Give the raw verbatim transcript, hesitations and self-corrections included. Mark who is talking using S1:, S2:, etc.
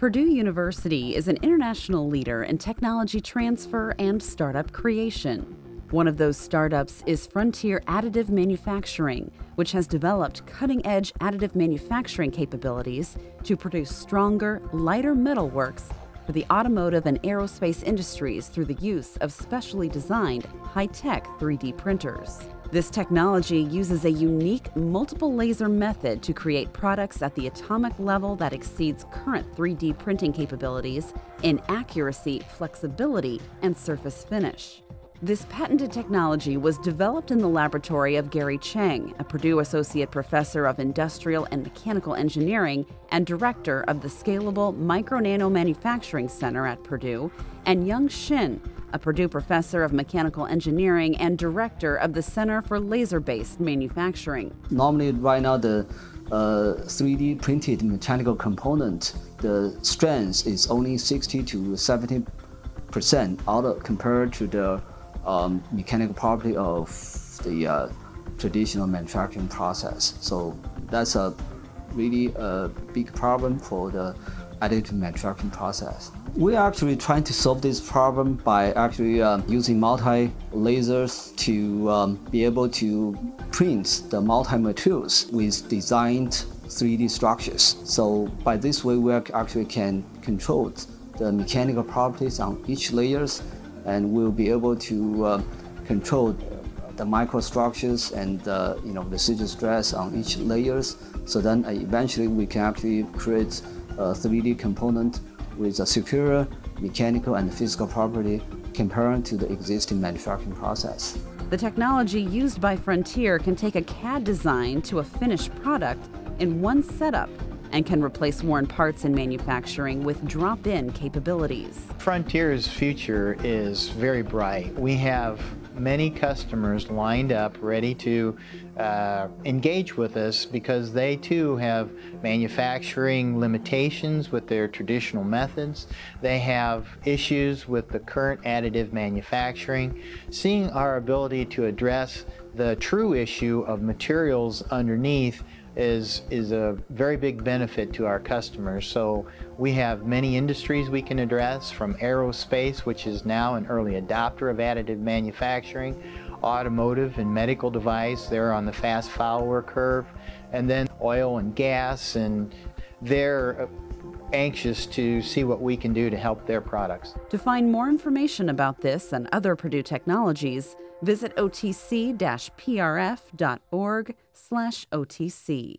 S1: Purdue University is an international leader in technology transfer and startup creation. One of those startups is Frontier Additive Manufacturing, which has developed cutting-edge additive manufacturing capabilities to produce stronger, lighter metalworks for the automotive and aerospace industries through the use of specially designed, high-tech three D printers. This technology uses a unique multiple laser method to create products at the atomic level that exceeds current three D printing capabilities in accuracy, flexibility, and surface finish. This patented technology was developed in the laboratory of Gary Cheng, a Purdue Associate Professor of Industrial and Mechanical Engineering and Director of the Scalable Micro-Nano Manufacturing Center at Purdue, and Young Shin, a Purdue Professor of Mechanical Engineering and Director of the Center for Laser-Based Manufacturing.
S2: Normally, right now, the uh, three D printed mechanical component, the strength is only sixty to seventy percent out of, compared to the um, mechanical property of the uh, traditional manufacturing process. So that's a really a big problem for the additive manufacturing process. We're actually trying to solve this problem by actually uh, using multi-lasers to um, be able to print the multi-materials with designed three D structures. So by this way, we actually can control the mechanical properties on each layers, and we'll be able to uh, control the microstructures and uh, you know, residual stress on each layers. So then uh, eventually we can actually create a three D component with a superior mechanical and physical property compared to the existing manufacturing process.
S1: The technology used by Frontier can take a C A D design to a finished product in one setup and can replace worn parts in manufacturing with drop-in capabilities.
S3: Frontier's future is very bright. We have many customers lined up ready to uh, engage with us because they too have manufacturing limitations with their traditional methods. They have issues with the current additive manufacturing. Seeing our ability to address the true issue of materials underneath is, is a very big benefit to our customers. So we have many industries we can address, from aerospace, which is now an early adopter of additive manufacturing, automotive and medical device, they're on the fast follower curve, and then oil and gas, and they're anxious to see what we can do to help their products.
S1: To find more information about this and other Purdue technologies, visit O T C dash P R F dot org slash O T C.